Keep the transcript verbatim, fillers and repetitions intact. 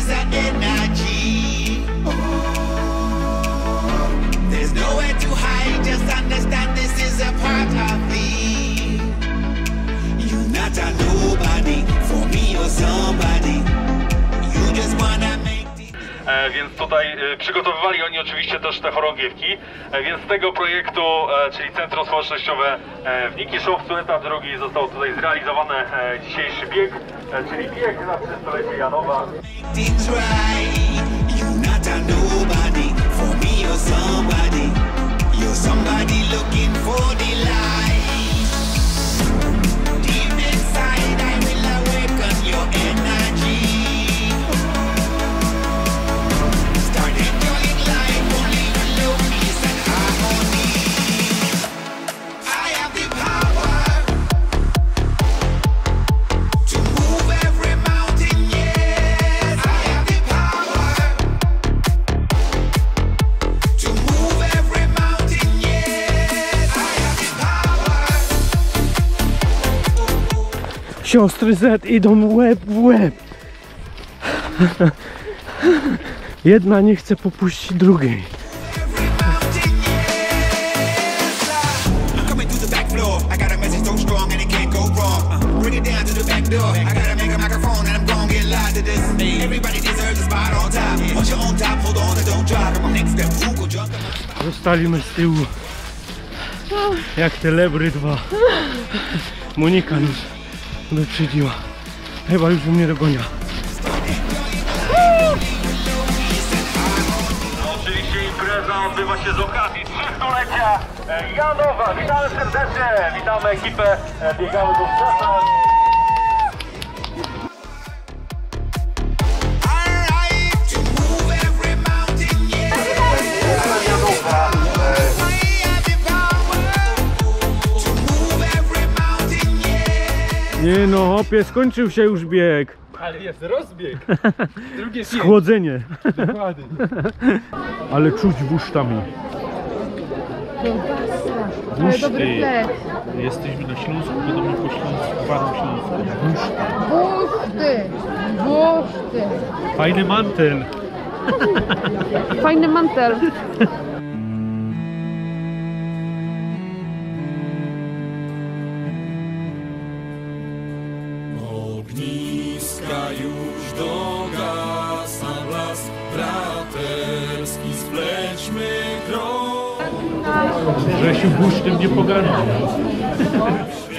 is an energy. There's nowhere to hide, just understand this is a part of me. You're not a nobody, for me or somebody. You just wanna make the... E, więc tutaj e, przygotowywali oni oczywiście też te chorągiewki, e, więc z tego projektu, e, czyli Centrum Społecznościowe e, w Nikiszowu, etap drugi został tutaj zrealizowany e, dzisiejszy bieg, e, czyli bieg na trzydziestolecie Janowa. Things right. You're not a nobody, for me or somebody. You're somebody looking for the light. Deep inside, I will awaken your energy. Start enjoying life only with love, peace and harmony. I have the power to move every mountain, yes. I have the power to move every mountain, yes. I have the power. Siostry Z idą łeb w łeb. Jedna nie chce popuścić drugiej. Every mountain, yes. I'm coming through the back floor. I got a message so strong and it can't go wrong. Uh, bring it down to the back door. I gotta make a microphone and I'm gonna get live to this. Everybody deserves a spot on top. Once you're on top, hold on and don't drop. I'm next step, who go jump? Zostaliśmy z tyłu jak te lebry dwa. Monika nas wyprzedziła. Chyba już mnie dogania. Oczywiście impreza odbywa się z okazji trzystulecia Janowa. Witamy serdecznie, witamy ekipę Biegamy do Strzecha. Alright, to move every mountain, yes. I have the power to move every mountain, yes. Nie no, hopie, skończył się już bieg. Ale jest rozbieg. Drugie Schłodzenie. Dokładnie. Ale czuć wusztami. Ale dobry chleb. Jesteśmy na Śląsku, podobno po Śląsku, Paru Śląsku. Buszty. Buszty. Fajny mantel. Fajny mantel. Ogniska już dogasa blask braterski, splećmy krok. Grzesiu busztym nie pogarnie.